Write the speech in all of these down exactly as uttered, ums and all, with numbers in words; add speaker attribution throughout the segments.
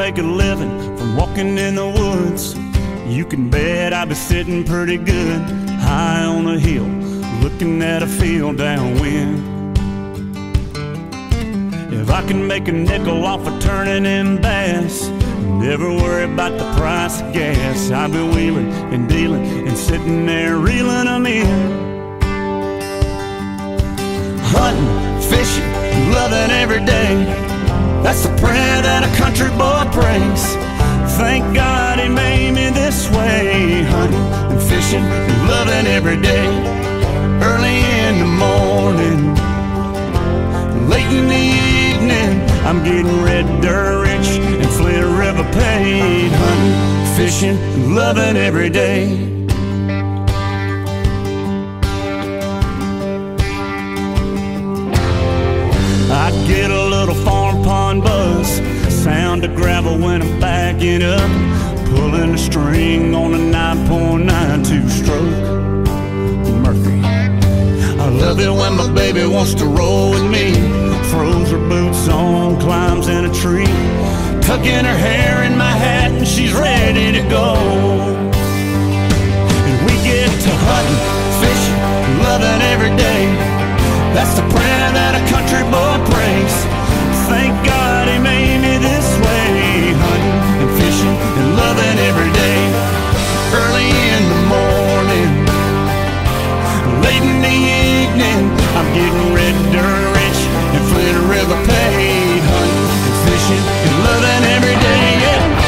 Speaker 1: make a living from walking in the woods, you can bet I'd be sitting pretty good high on a hill, looking at a field downwind. If I can make a nickel off of turning in bass, never worry about the price of gas, I'd be wheeling and dealing and sitting there reeling them in. Hunting, fishing, loving every day, that's the prayer that a country boy prays. Thank God he made me this way. Hunting and fishing and loving every day. Early in the morning, late in the evening, I'm getting red dirt rich and Flint River paid. Hunting, fishing, and loving every day. I get a little farm pond buzz, sound of gravel when I'm backing up, pulling a string on a nine point nine two stroke Mercury. I love it when my baby wants to roll with me, throws her boots on, climbs in a tree, tucking her hair in my hat and she's ready to go. And we get to hunting, fishing, loving every day, that's the prayer that a country boy prays. Thank God he made me this way. Hunting and fishing and loving every day. Early in the morning, late in the evening, I'm getting red dirt rich and Flint River paid. Hunting and fishing and loving every day, yeah.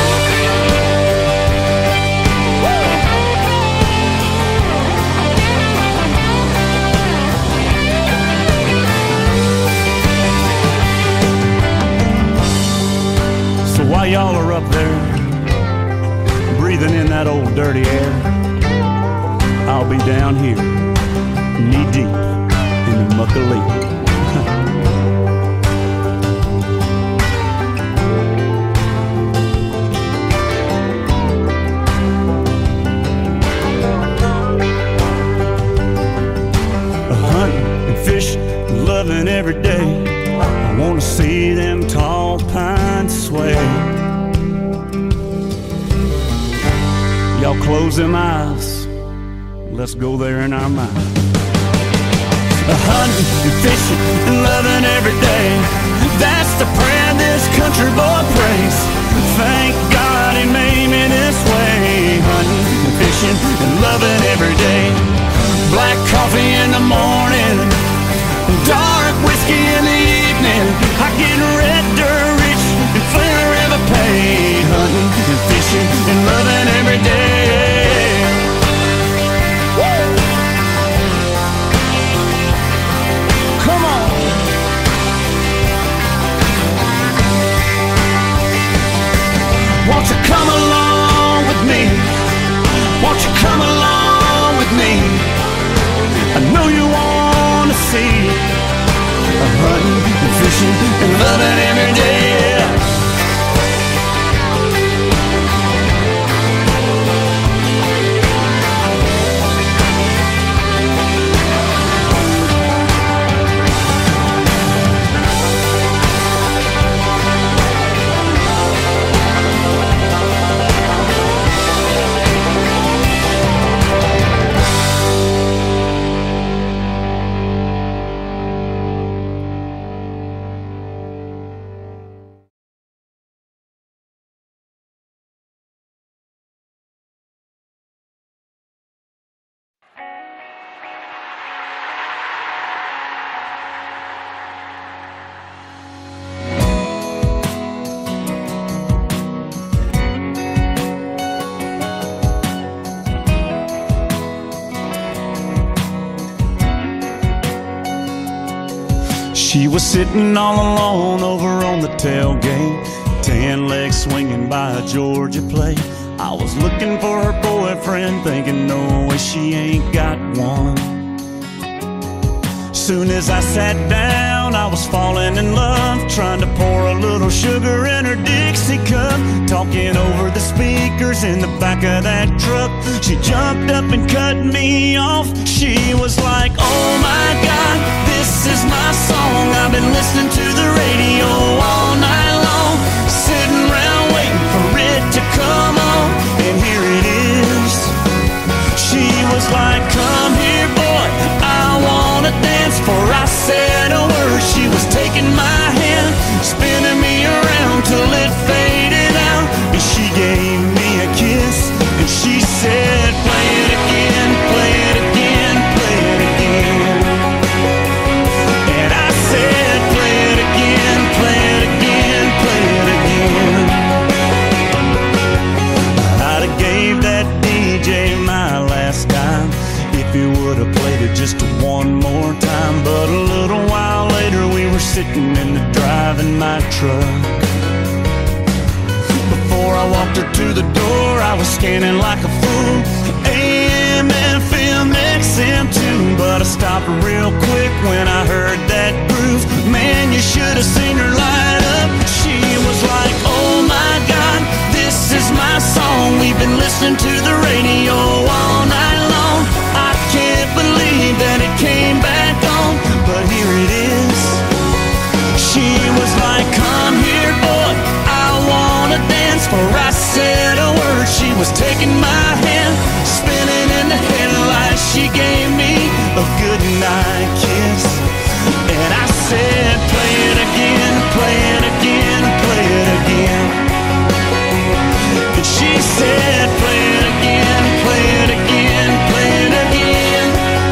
Speaker 1: While y'all are up there, breathing in that old dirty air, I'll be down here, knee deep in the muck of leaf. Hunting and fishing, loving every day, I wanna see them tall pines sway. Y'all close them eyes, let's go there in our mind. Hunting and fishing and loving every day, that's the prayer this country boy prays. Thank God he made me this way. Hunting and fishing and loving every day. Black coffee in the morning, dark whiskey in the evening, I get red dirt rich and Flint River paid. Hunting and fishing and loving every day. Woo! Come on. Won't you come along with me? Won't you come along with me? I know you want to see hunting and fishing and loving every day, yeah. She was sitting all alone over on the tailgate, tan legs swinging by a Georgia plate. I was looking for her boyfriend, thinking no way she ain't got one. Soon as I sat down, I was falling in love, trying to pour a little sugar in her Dixie cup, talking over the speakers in the back of that truck. She jumped up and cut me off. She was like, oh my God, this is my song. I've been listening to the radio all night long, sitting around waiting if you would've played it just one more time. But a little while later we were sitting in the driving my truck. Before I walked her to the door, I was scanning like a fool, A M, F M, X M too. But I stopped real quick when I heard that groove. Man, you should have seen her light up. She was like, oh my God, this is my song. We've been listening to the radio all night long. I can't believe that it came back on, but here it is. She was like, come here, boy, I wanna dance. For I said a word, she was taking my hand, spinning in the headlights. She gave me a goodnight kiss, and I said, play it again, play it again, play it again. And she said, play it again, play it again, play it again.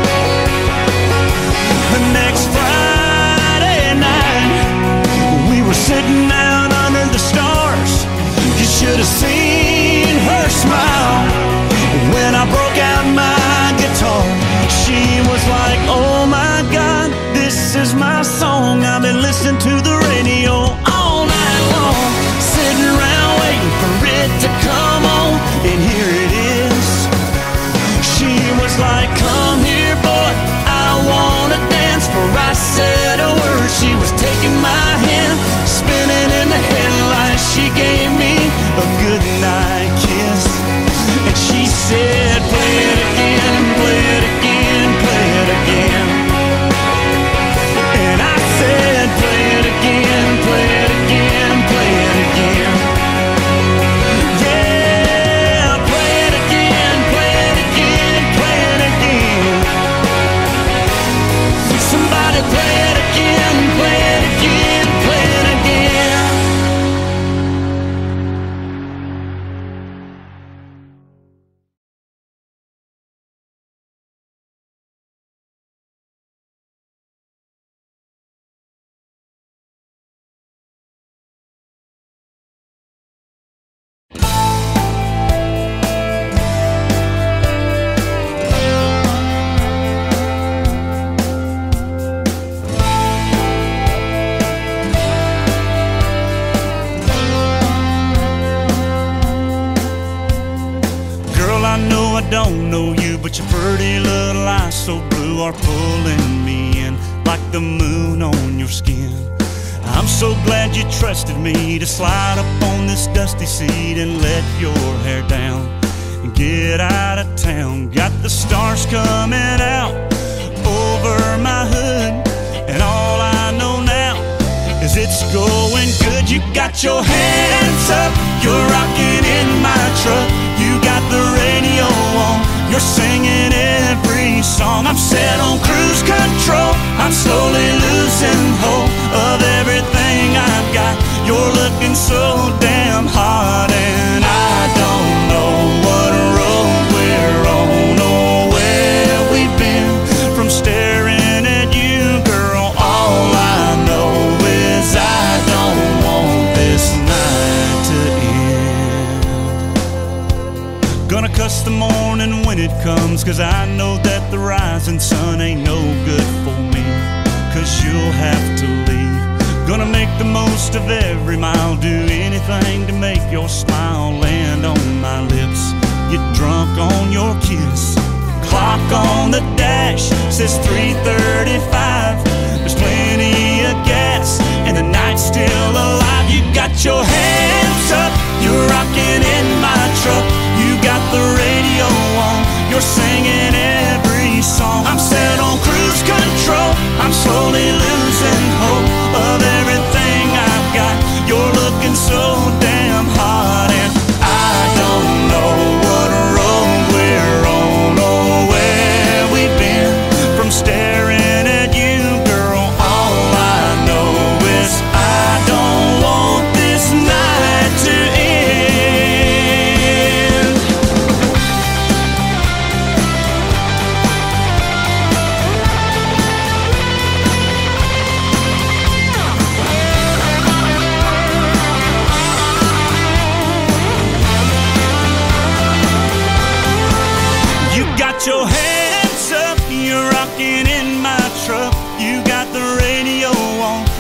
Speaker 1: The next Friday night, we were sitting out under the stars. You should have seen her smile when I broke out my guitar. She was like, oh my God, this is my song. I've been listening to the radio all night long, sitting around waiting for it to come on, and here it is. She was like, come here, boy, I wanna dance. For I said a word, she was taking my hand, spinning in the headlights. She gave me a goodnight kiss, and she said, play it again, play it again, play it again. And I said, play it again, play it again, play it again. Yeah, play it again, play it again, play it again. Somebody play it again, play it again, play it again. Don't know you, but your pretty little eyes so blue are pulling me in like the moon on your skin. I'm so glad you trusted me to slide up on this dusty seat and let your hair down and get out of town. Got the stars coming out over my hood, and all I know now is it's going good. You got your hands up, you're rocking in my truck. You got the radio on, you're singing every song. I'm set on cruise control, I'm slowly losing hope of everything I've got. You're looking so damn hot, and I don't know what road we're on or where we've been. From staring at you, girl, all I know is I don't want this night to end. Gonna cuss the morning when it comes, cause I know that the rising sun ain't no good for me, cause you'll have to leave. Gonna make the most of every mile, do anything to make your smile land on my lips. Get drunk on your kiss. Clock on the dash says three thirty-five. There's plenty of gas and the night's still alive. You got your hands up, you're rocking in my truck. You got the radio on, you're singing every song. I'm set on cruise control, I'm slowly losing hope of everything I've got. You're looking so damn hot, and I don't know what road we're on or where we've been. From staring at you, girl, all I know is I don't want this night to end. Your hands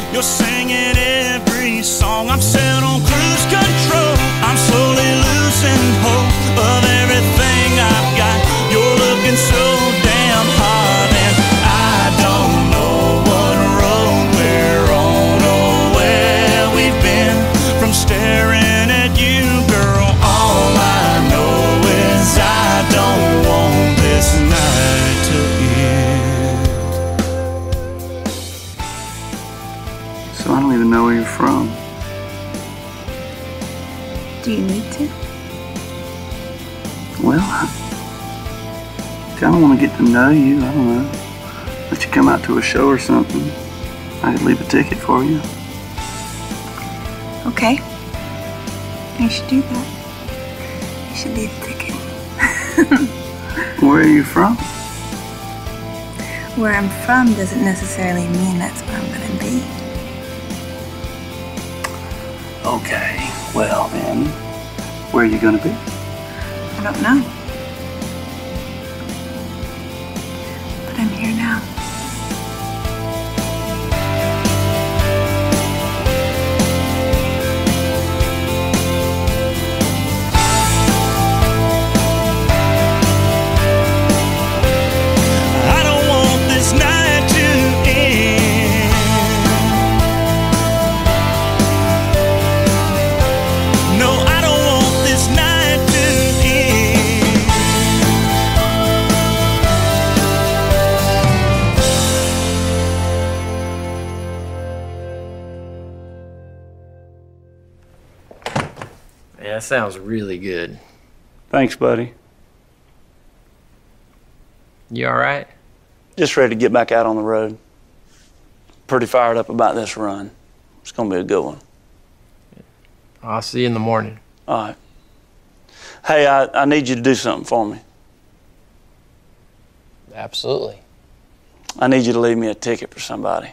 Speaker 1: You're singing every song. I'm set on cruise control. I'm slowly losing hope of everything I've got. You're looking so damn hard, and I don't know what road we're on or where we've been from staring at you, girl. All I know is I don't want this night to end.
Speaker 2: So I don't even know where you're from.
Speaker 3: Do you need to?
Speaker 2: Well, I kind of want to get to know you. I don't know. Let you come out to a show or something. I could leave a ticket for you.
Speaker 3: Okay. You should do that. You should leave a ticket.
Speaker 2: Where are you from?
Speaker 3: Where I'm from doesn't necessarily mean that's where I'm gonna be.
Speaker 2: Okay, well then, where are you gonna be?
Speaker 3: I don't know. But I'm here now.
Speaker 1: I don't want this night to end. No, I don't want this night to end.
Speaker 4: Yeah, that sounds really good.
Speaker 2: Thanks, buddy.
Speaker 4: You all right?
Speaker 2: Just ready to get back out on the road. Pretty fired up about this run. It's gonna be a good one.
Speaker 4: I'll see you in the morning.
Speaker 2: All right. Hey, I, I need you to do something for me.
Speaker 4: Absolutely.
Speaker 2: I need you to leave me a ticket for somebody.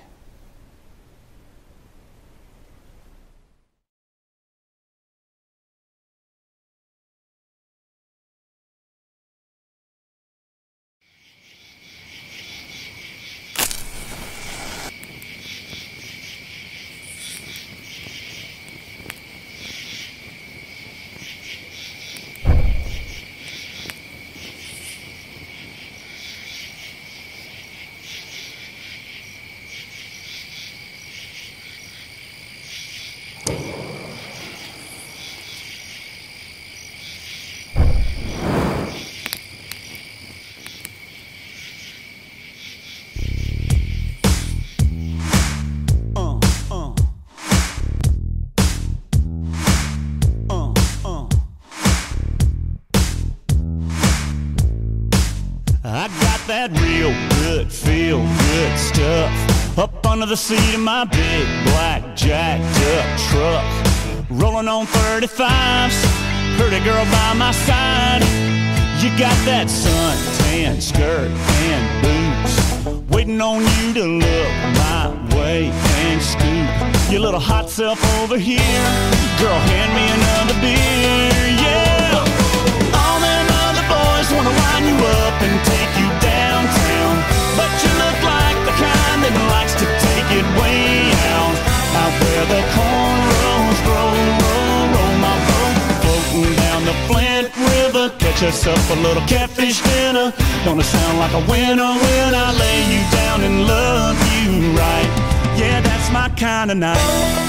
Speaker 1: I got that real good, feel good stuff up under the seat of my big black jacked up truck. Rolling on thirty-fives, pretty girl by my side. You got that suntan skirt and boots, waiting on you to look my way and scoop your little hot self over here. Girl, hand me another beer, yeah. All them other boys wanna wind you up and take you downtown, but you look like the kind that likes to take it way out. Out where the cornrows grow, roll, roll my boat, floating down the Flint River. Catch us up a little catfish dinner. Gonna sound like a winner when I lay you down and love you right. Yeah, that's my kind of night.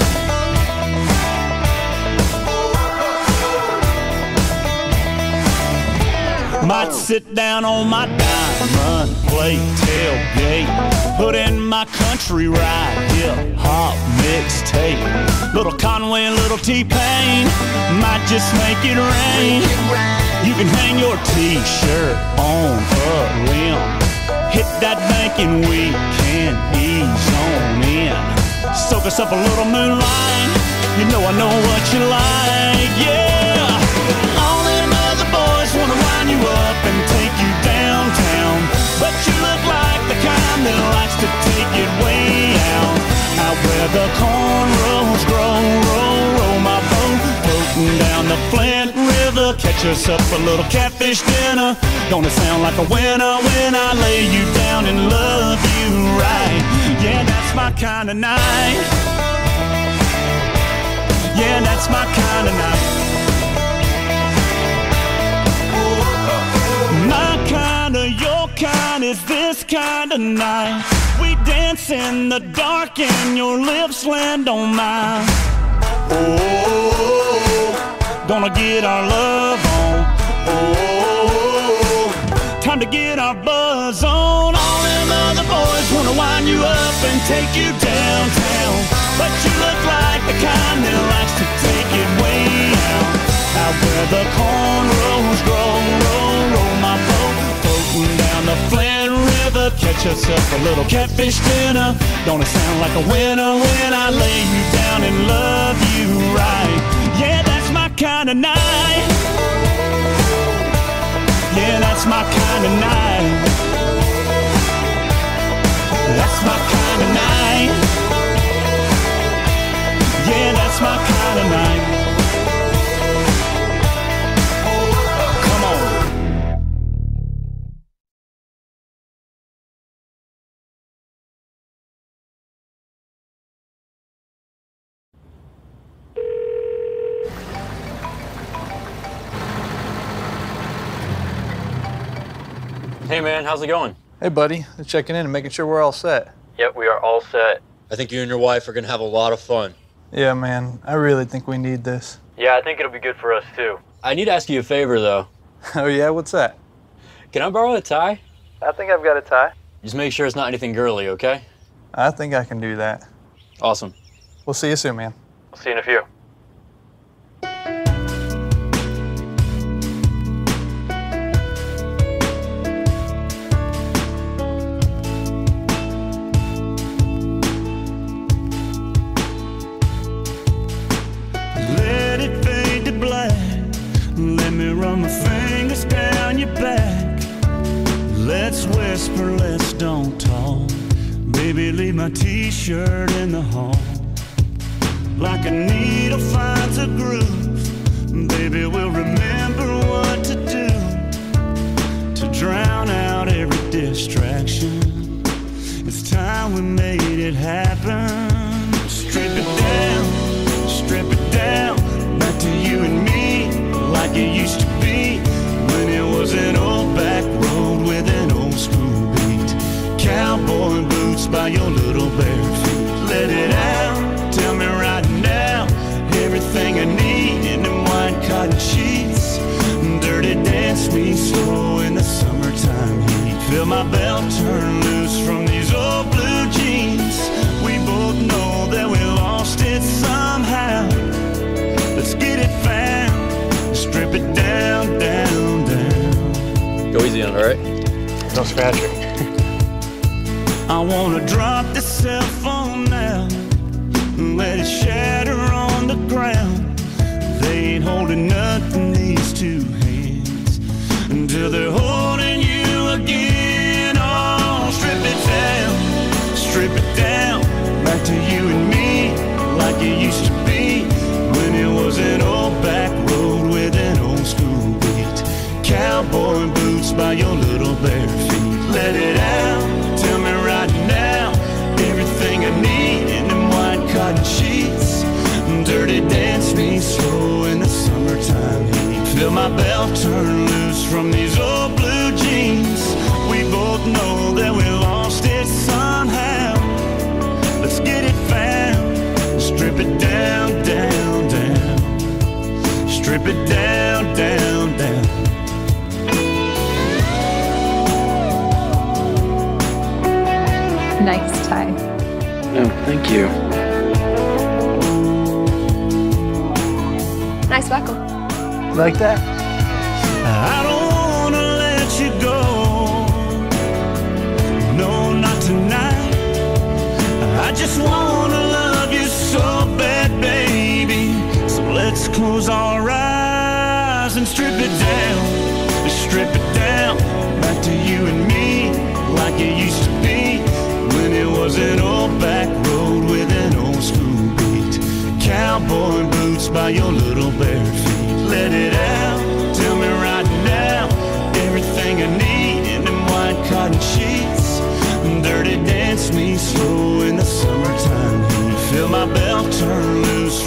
Speaker 1: Might sit down on my diamond plate tailgate, put in my country ride, hip hop mixtape. Little Conway, little T-Pain, might just make it rain. You can hang your t-shirt on a limb, hit that bank and we can ease on in. Soak us up a little moonlight, you know I know what you like, yeah. All them other boys wanna wind you up and take you downtown, but you look like the kind that likes to take it way out. Out where the cornrows grow, roll, roll my boat, floating down the Flint River. Catch us up a little catfish dinner. Gonna sound like a winner when I lay you down and love you right. Yeah, that's my kind of night. Yeah, that's my kind of night. My kind of, your kind is this kind of night. We dance in the dark and your lips land on mine. Oh, gonna get our love on. Oh, time to get our buzz on. All them other boys wanna wind you up and take you downtown, but you look like the kind that likes to take it way out. Out where the cornrows grow, roll, roll my boat, floating down the Flint River. Catch yourself a little catfish dinner. Don't it sound like a winner when I lay you down and love you right? Yeah, that's my kind of night. Yeah, that's my kind of night. That's my kind of night. Yeah, that's my kind of night. Come on.
Speaker 5: Hey man, how's it going?
Speaker 6: Hey buddy, just checking in and making sure we're all set.
Speaker 5: Yep, we are all set. I think you and your wife are gonna have a lot of fun.
Speaker 6: Yeah man, I really think we need this.
Speaker 5: Yeah, I think it'll be good for us too. I need to ask you a favor though.
Speaker 6: Oh yeah, what's that?
Speaker 5: Can I borrow a tie?
Speaker 6: I think I've got a tie.
Speaker 5: Just make sure it's not anything girly, okay?
Speaker 6: I think I can do that.
Speaker 5: Awesome.
Speaker 6: We'll see you soon, man.
Speaker 5: I'll see you in a few.
Speaker 1: Let it fade to black. Let me run my fingers down your back. Let's whisper, let's don't talk. Baby, leave my t-shirt in the hall. Like a needle finds a groove, baby, we'll remember what to do to drown out every distraction. It's time we made it happen. Strip it down, strip it down, back to you and me, like it used to be when it was an old back road with an old school beat. Cowboy boots by your little bare feet. Let it out, tell me right now, everything I need in them white cotton sheets. Dirty dance me slow in the summertime heat. Feel my belt turn loose from these old blue jeans. We both know that we lost it somehow. Let's get it found, strip it down, down, down.
Speaker 5: Go easy on it, alright?
Speaker 6: Don't scratch it.
Speaker 1: I wanna drop the cell phone now, let it shatter on the ground. They ain't holding nothing, these two hands, until they're holding you again. Oh, strip it down, strip it down, back to you and me, like it used to be when it was an old back road with an old school beat. Cowboy boots by your little bare feet. Let it out, tell me right now, everything I need in them white cotton sheets. Dirty dance me slow in the summertime heat. Feel my belt turn loose from these old blue jeans. We both know that we lost it somehow. Let's get it found, strip it down, down, down. Strip it down, down, down.
Speaker 3: Nice tie.
Speaker 4: Oh, thank you.
Speaker 3: Nice buckle.
Speaker 6: Like that?
Speaker 1: I don't wanna let you go, no, not tonight. I just wanna love you so bad, baby. So let's close our eyes and strip it down, strip it down, back to you and me, like it used to be when it was an old back road with an old school beat. Cowboy boots by your little bare feet. Let it out, tell me right now, everything I need in them white cotton sheets. Dirty dance me slow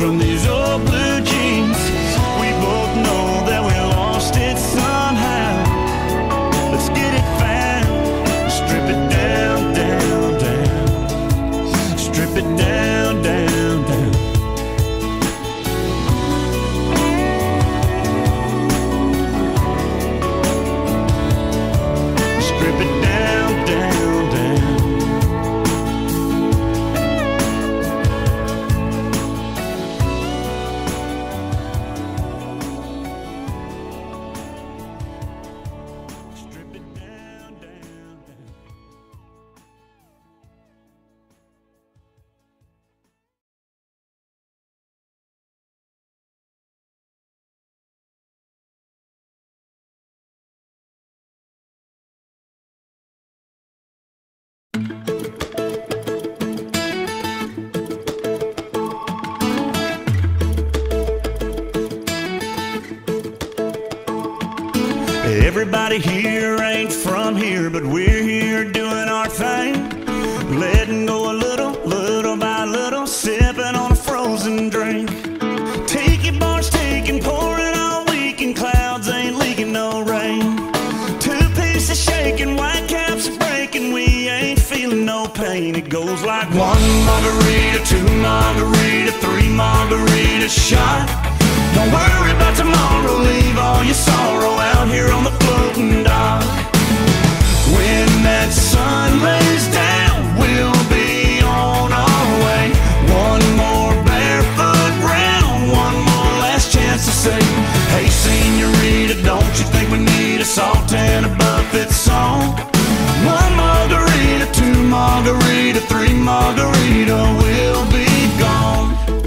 Speaker 1: from these old blue jeans. We both know that we lost it somehow. Let's get it found, strip it down, down, down. Strip it down, down, down. Strip it down, down, down. Strip it down, down, down. Everybody here ain't from here, but we're here doing our thing. Letting go a little, little by little, sipping on a frozen drink. Tiki bars taking, pouring all weekend, clouds ain't leaking no rain. Two pieces shaking, white caps are breaking, we ain't feeling no pain. It goes like one margarita, two margarita, three margarita shot. Don't worry about tomorrow, leave all your sorrow out here on the floating dock. When that sun lays down, we'll be on our way. One more barefoot round, one more last chance to say, hey senorita, don't you think we need a salt and a buffet song? One margarita, two margarita, three margarita, we'll be gone.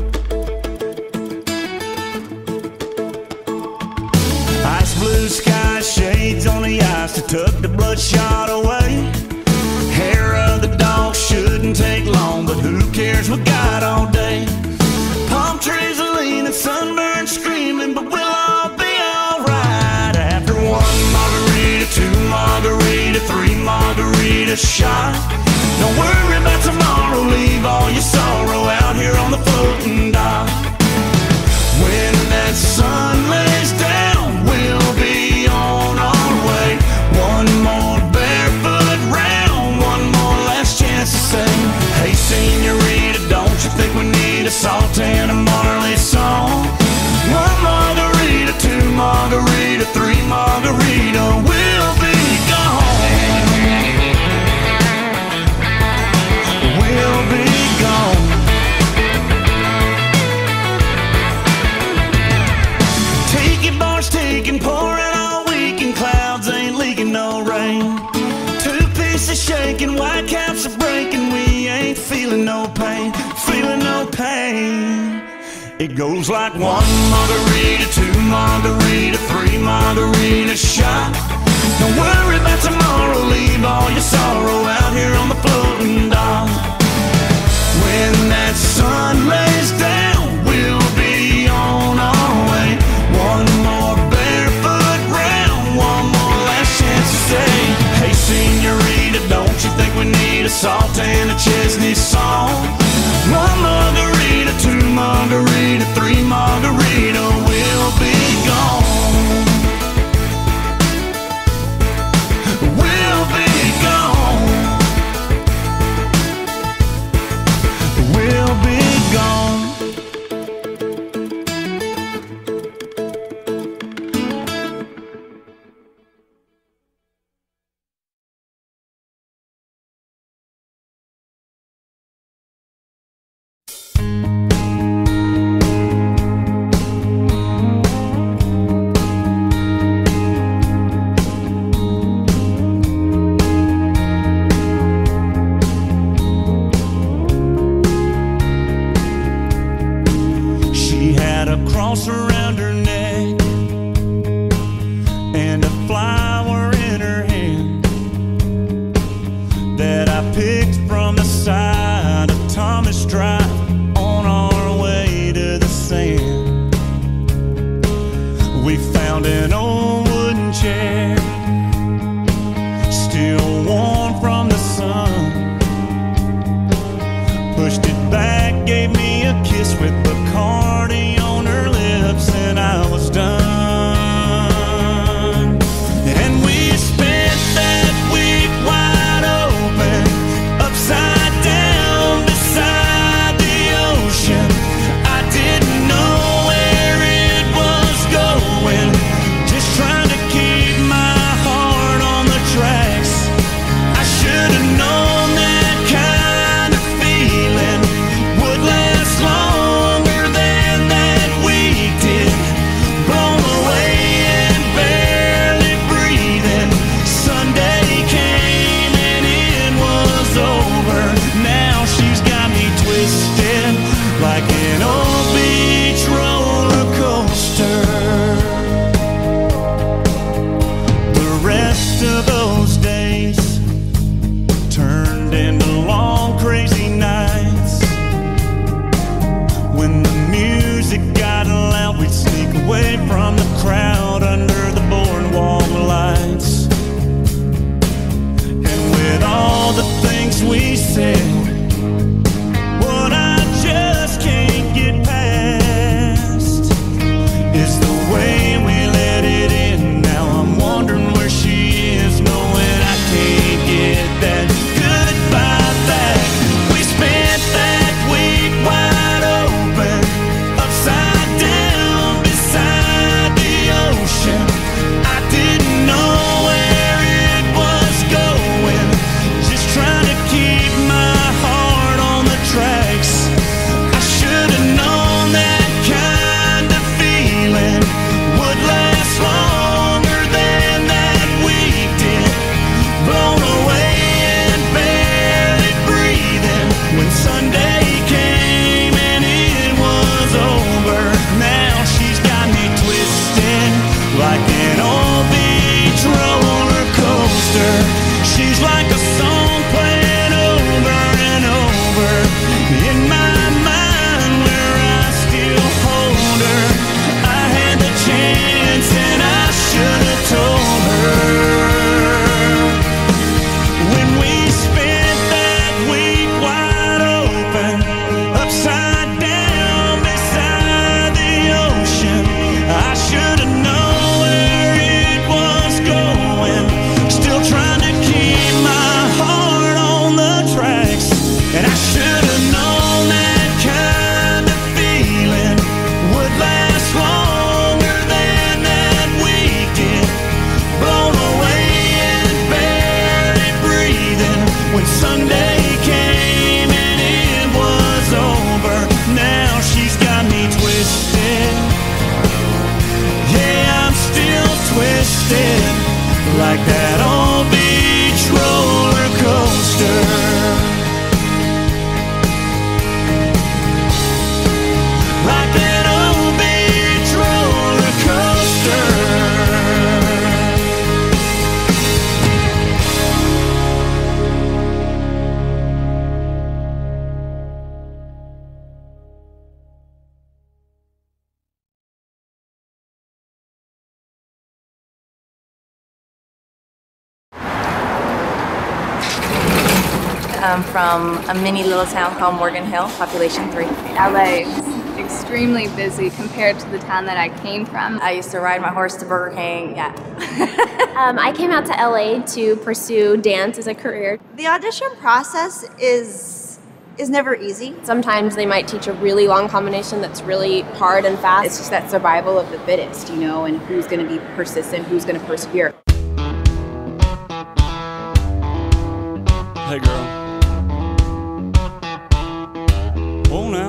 Speaker 1: Blue sky shades on the ice to tuck the bloodshot away. Hair of the dog shouldn't take long, but who cares, we got all day. Palm trees are leaning, sunburned screaming, but we'll all be alright. After one margarita, two margarita, three margarita shot. Don't worry about tomorrow, leave all your sorrow out here on the floating dock. When that sun lays down, we'll be on our way. One more barefoot round, one more last chance to say, hey senorita, don't you think we need a salt and a Marley song? One margarita, two margarita, three margarita, we'll be gone. We'll be gone. Taking, pouring all weekend, clouds ain't leaking no rain. Two pieces shaking, white caps are breaking, we ain't feeling no pain, feeling no pain. It goes like one margarita, two margarita, three margarita shot. Don't worry about tomorrow, leave all your sorrow out here on the floating dock. When that sun lays down, we'll be on our way. One more barefoot round, one more last chance to say, hey senorita, don't you think we need a salt and a Chesney song? One margarita, two margarita, three margarita, we'll be gone. We'll be gone. We'll be gone. Cross around her neck and a flower in her hand that I picked from the side of Thomas Drive on our way to the sand. We found an old wooden chair, still warm from the sun. Pushed it back, gave me a kiss with the car that old beach roller coaster. Like that old beach roller coaster.
Speaker 7: I'm from a mini little town called Morgan Hill, population three.
Speaker 8: L A is extremely busy compared to the town that I came from.
Speaker 7: I used to ride my horse to Burger King, yeah.
Speaker 9: um, I came out to L A to pursue dance as a career.
Speaker 3: The audition process is is never easy.
Speaker 9: Sometimes they might teach a really long combination that's really hard and fast.
Speaker 10: It's just that survival of the fittest, you know, and who's going to be persistent, who's going to persevere.
Speaker 1: Hey girl. Oh now.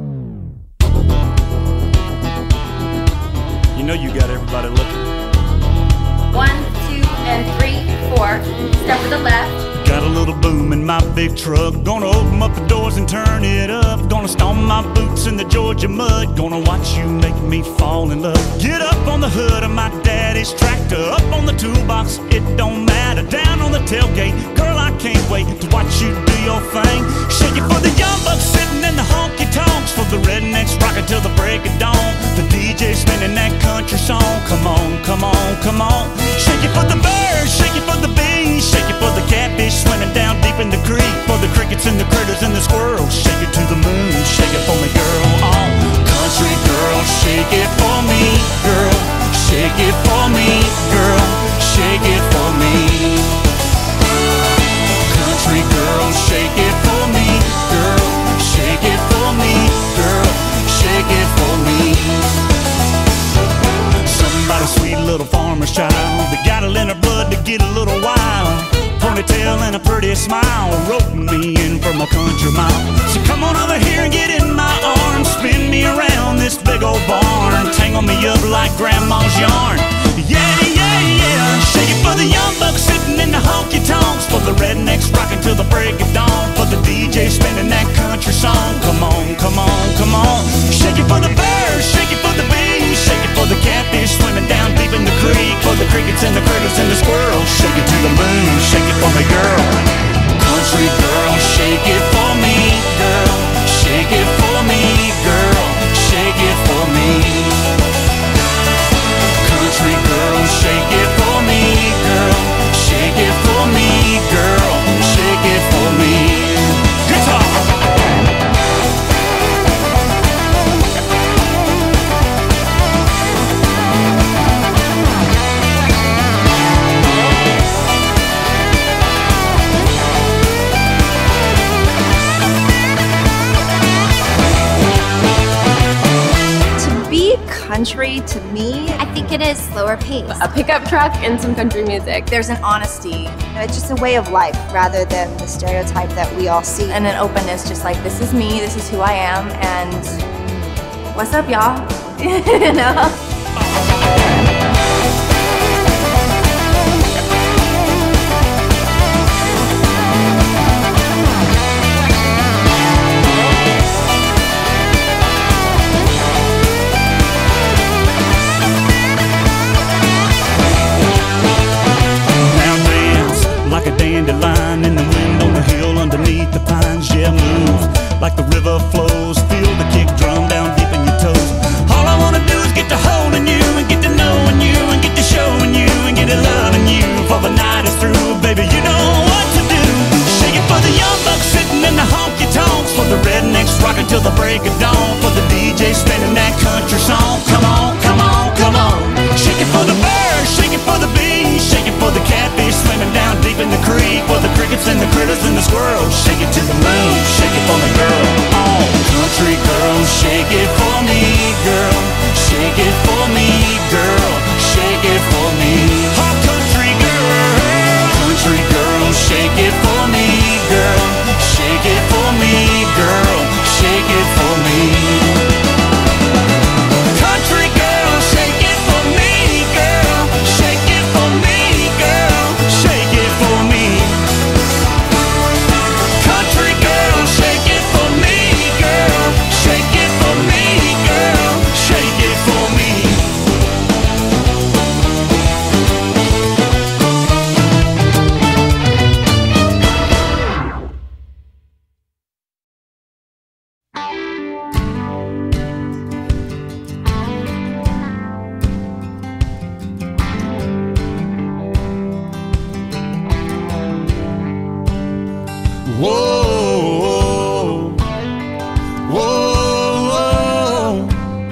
Speaker 1: You know you got everybody looking.
Speaker 8: One, two, and three, four. Step to the left.
Speaker 1: Got a little boom in my big truck. Gonna open up the doors and turn it up. Gonna stomp my boots in the Georgia mud. Gonna watch you make me fall in love. Get up on the hood of my daddy's tractor. Up on the toolbox, it don't matter. Down on the tailgate, girl, I can't wait to watch you do your thing. Shake it for the young bucks sitting in the honky-tonks. For the rednecks rockin' till the break of dawn. The D J spinning that country song. Come on, come on, come on. Shake it for the birds, shake it for the bees. Shake it for the catfish swimming down deep in the creek. For the crickets and the critters and the squirrels. Shake it to the moon, shake it for me, girl. Oh, country girl, shake it for me, girl. Shake it for me, girl. Shake it for me. Country girl, shake it for me, girl. Shake it for me, girl. Shake it for me. Somebody sweet little farmer's child that got it in her blood to get a little wild. Ponytail and a pretty smile, roping me in from a country mile. So come on over here and get in my arms. Spin me around this big old barn. Tangle me up like grandma's yarn. Yeah, yeah, yeah. Shake it for the young bucks sitting in the honky-tonks. For the rednecks rocking till the break of dawn. For the D J spinning that country song. Come on, come on, come on. Shake it for the birds, shake it for the bees. Shake it for the catfish swimming down deep in the creek. For the crickets and the critters and the squirrels. Shake it to the moon, shake it for me, girl. Country girl, shake it for me, girl. Shake it for me, girl. Shake it for me. Country girl, shake it for me, girl. Shake it for me, girl. Shake it for me. Guitar.
Speaker 3: Country to me,
Speaker 9: I think it is slower pace.
Speaker 10: A pickup truck and some country music.
Speaker 7: There's an honesty
Speaker 3: it's just a way of life rather than the stereotype that we all see.
Speaker 7: and an openness, just like this is me, this is who I am, and what's up, y'all? You know?
Speaker 1: Like a dandelion in the wind on the hill underneath the pines. Yeah, move like the river flows. Feel the kick drum down deep in your toes. All I wanna do is get to holding you and get to knowing you and get to showing you and get to loving you. For the night is through, baby, you know what to do. Shake it for the young bucks sitting in the honky-tonks. For the rednecks rocking till the break of dawn. For the D J spinning that country song. Come on, come on, come on. Shake it for the birds, shake it for the bees. Shake it for the catfish swimming down deep in the creek. For the crickets and the critters and the squirrels. Shake it to the moon, shake it for me, girl. Oh, country girl, shake it for me, girl. Shake it for me, girl. Shake it for me. Oh, country girl, country girl, shake it for me, girl. Shake it for me, girl. Shake it for me. Whoa, whoa, whoa.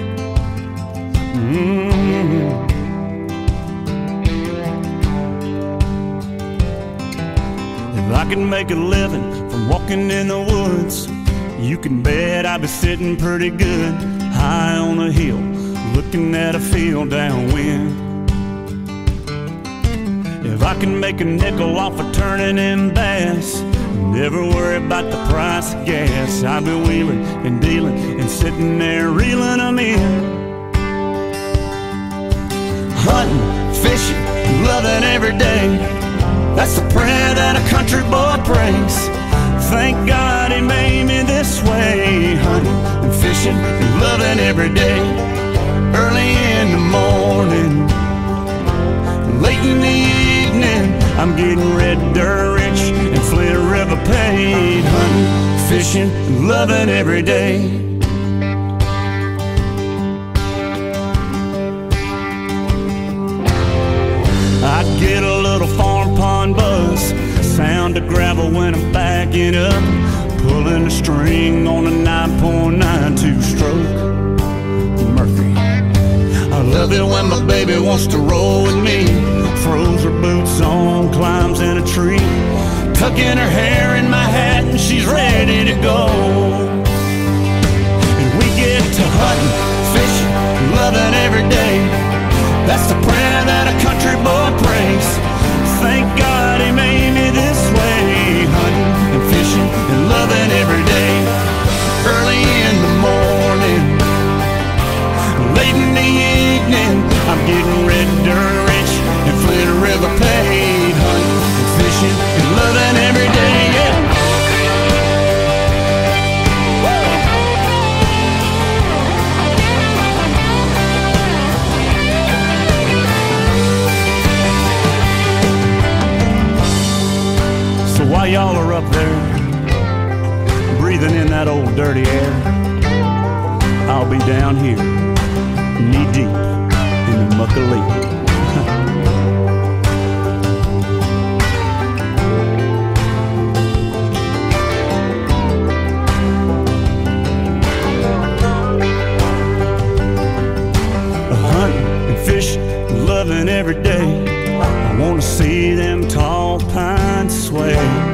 Speaker 1: Mm. If I could make a living from walking in the woods, you can bet I'd be sitting pretty good high on a hill, looking at a field downwind. If I can make a nickel off of turning in bass, never worry about the price of gas, I'd be wheeling and dealing and sitting there reeling them in. Hunting, fishing, loving every day, that's the prayer that a country boy prays. Thank God he made me this way. Hunting and fishing and loving every day. Early in the morning, late in the evening, I'm getting red dirt rich and Flint River paid. Hunting, fishing, and loving every day. I get a little farm pond buzz, sound of gravel when I'm backing up, pulling a string on a nine point nine two stroke Murphy. I love it when my baby wants to roll with me, throws her boots on, climbs in a tree, tucking her hair in my hat and she's ready to go. And we get to hunting, fishing, loving every day, that's the prayer that a country boy prays. Thank God he made me this way. Hunting and fishing and loving every day. Early in the morning, late in the evening, I'm getting red dirt rich and Flint River paid. Hunting and fishing and loving every day, yeah. While y'all are up there, breathing in that old dirty air, I'll be down here, knee deep in the muck of leaf. Hunting and fishing, loving every day, I wanna see them tall pines sway.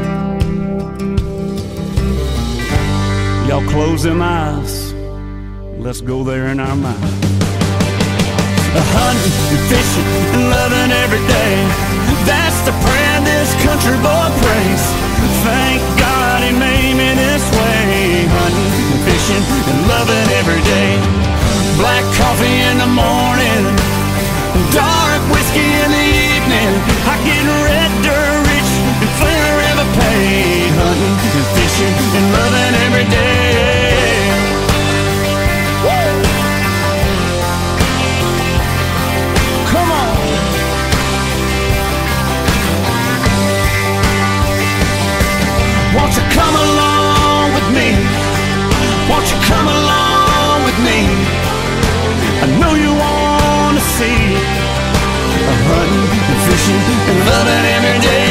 Speaker 1: Y'all close them eyes, let's go there in our mind. Hunting and fishing and loving every day, that's the prayer this country boy prays. Thank God he made me this way. Hunting and fishing and loving every day. Black coffee in the morning, dark whiskey in the evening, I get red dirt rich and Flint River paid. Hunting and fishing and loving every day. Woo! Come on. Won't you come along with me? Won't you come along with me? I know you want to see, hunting and fishing and loving every day.